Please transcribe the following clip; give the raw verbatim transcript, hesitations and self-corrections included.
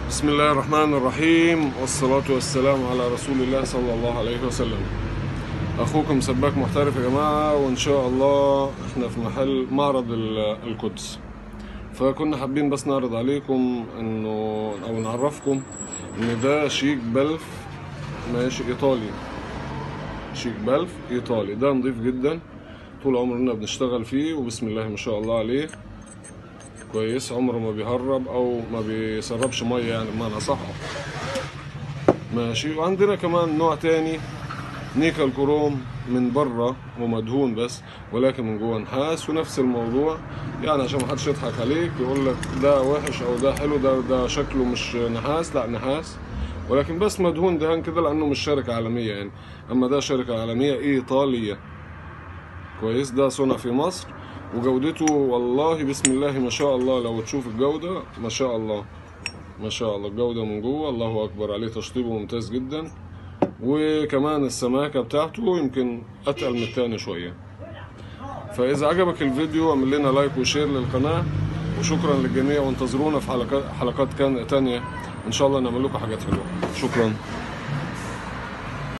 بسم الله الرحمن الرحيم، والصلاة والسلام على رسول الله صلى الله عليه وسلم. أخوكم سباك محترف يا جماعة، وإن شاء الله إحنا في محل معرض القدس. فكنا حابين بس نعرض عليكم إنه أو نعرفكم إن ده شيك بلف ماشي إيطالي. شيك بلف إيطالي ده نضيف جدا، طول عمرنا بنشتغل فيه وبسم الله ما شاء الله عليه كويس. عمره ما بيهرب او ما بيسربش ميه، يعني بمعنى صح ماشي. وعندنا كمان نوع تاني نيكل كروم، من بره ومدهون بس ولكن من جوه نحاس، ونفس الموضوع. يعني عشان محدش يضحك عليك يقول لك ده وحش او ده حلو، ده ده شكله مش نحاس، لا نحاس ولكن بس مدهون دهان كده لانه مش شركه عالميه يعني. اما ده شركه عالميه ايطاليه كويس. ده صنع في مصر وجودته والله بسم الله ما شاء الله. لو تشوف الجودة ما شاء الله ما شاء الله، الجودة من جوه الله أكبر عليه، تشطيبه ممتاز جدا. وكمان السماكة بتاعته يمكن أتقل من التاني شوية. فإذا عجبك الفيديو اعمل لنا لايك وشير للقناة، وشكرا للجميع، وانتظرونا في حلقات حلقات تانية إن شاء الله نعمل لكم حاجات حلوة. شكرا.